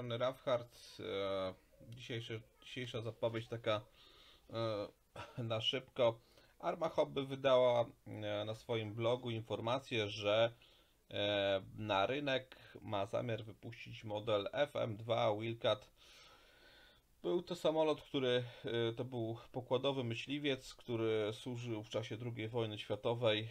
strony Rawhard. Dzisiejsza zapowiedź taka na szybko. Arma Hobby wydała na swoim blogu informację, że na rynek ma zamiar wypuścić model FM2 Wildcat. Był to samolot, to był pokładowy myśliwiec, który służył w czasie II wojny światowej.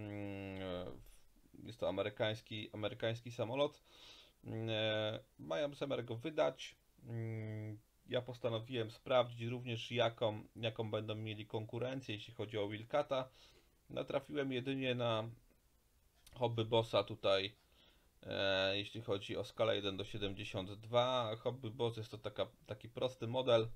Jest to amerykański samolot. Mają zamiar go wydać. Ja postanowiłem sprawdzić również jaką będą mieli konkurencję, jeśli chodzi o Wildcata. Natrafiłem jedynie na Hobby Bossa tutaj, jeśli chodzi o skalę 1:72. Hobby Boss jest to taki prosty model,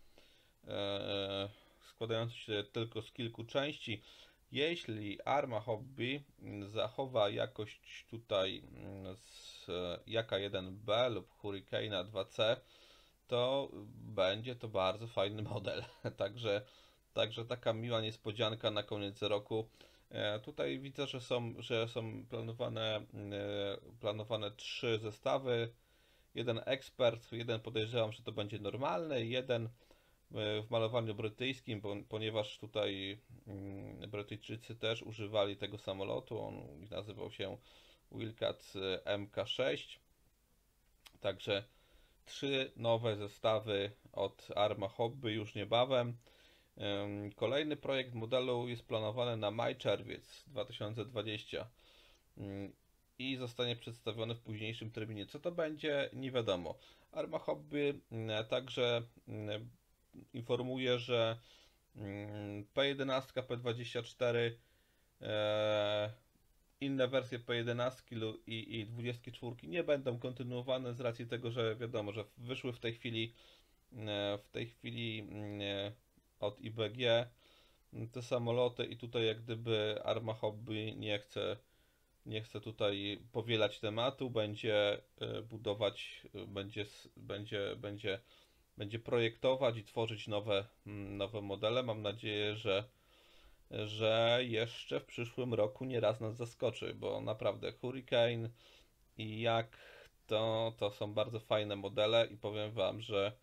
składający się tylko z kilku części. Jeśli Arma Hobby zachowa jakość tutaj z Jaka-1B lub Hurricane'a 2C, to będzie to bardzo fajny model. Także taka miła niespodzianka na koniec roku. Tutaj widzę, że są planowane 3 zestawy. Jeden ekspert, jeden podejrzewam, że to będzie normalny, jeden w malowaniu brytyjskim, ponieważ tutaj Brytyjczycy też używali tego samolotu. On nazywał się Wildcat MK6. Także 3 nowe zestawy od Arma Hobby już niebawem. Kolejny projekt modelu jest planowany na maj-czerwiec 2020 i zostanie przedstawiony w późniejszym terminie. Co to będzie, nie wiadomo. Arma Hobby także informuje, że P11, P24, inne wersje P11 i 24 nie będą kontynuowane z racji tego, że wiadomo, że wyszły w tej chwili od IBG te samoloty i tutaj jak gdyby Arma Hobby nie chce tutaj powielać tematu, będzie budować, będzie projektować i tworzyć nowe modele. Mam nadzieję, że jeszcze w przyszłym roku nieraz nas zaskoczy, bo naprawdę Hurricane i Jak to są bardzo fajne modele i powiem Wam,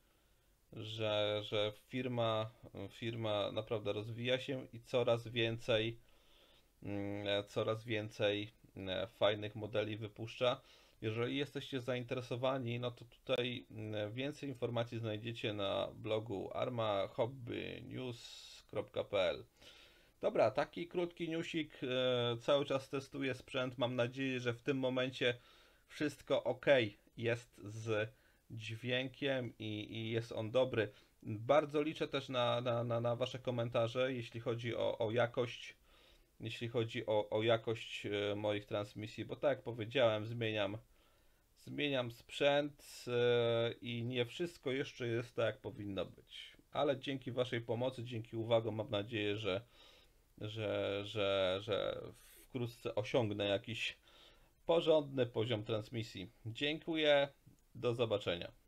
że firma naprawdę rozwija się i coraz więcej fajnych modeli wypuszcza. Jeżeli jesteście zainteresowani, no to tutaj więcej informacji znajdziecie na blogu armahobbynews.pl. Dobra, taki krótki newsik, cały czas testuję sprzęt, mam nadzieję, że w tym momencie wszystko ok jest z dźwiękiem i jest on dobry. Bardzo liczę też na Wasze komentarze, jeśli chodzi o jakość, moich transmisji, bo tak jak powiedziałem, zmieniam sprzęt i nie wszystko jeszcze jest tak, jak powinno być. Ale dzięki Waszej pomocy, dzięki uwagom, mam nadzieję, że wkrótce osiągnę jakiś porządny poziom transmisji. Dziękuję, do zobaczenia.